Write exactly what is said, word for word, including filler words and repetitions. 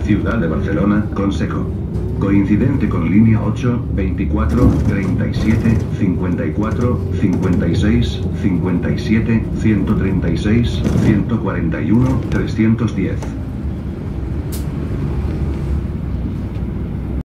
Ciudad de Barcelona, Consejo. Coincidente con línea ocho, veinticuatro, treinta y siete, cincuenta y cuatro, cincuenta y seis, cincuenta y siete, ciento treinta y seis, ciento cuarenta y uno, trescientos diez.